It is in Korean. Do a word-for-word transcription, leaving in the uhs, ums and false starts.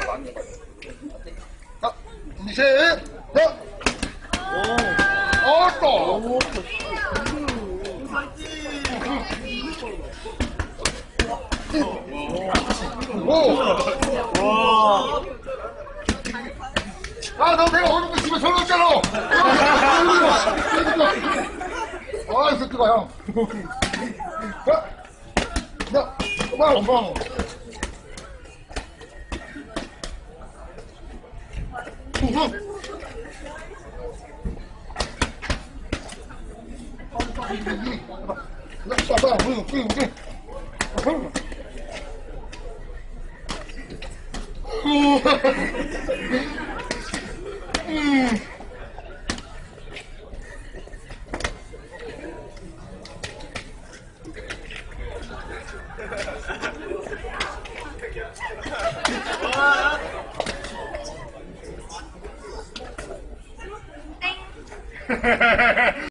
자, 준비 셋, 자. 어, 또. 오. 와. 아, 너 내가 오늘 집에 전화했잖아. 아, 이 새끼가, 형. 자, 자, 그만, 엄마. 땡.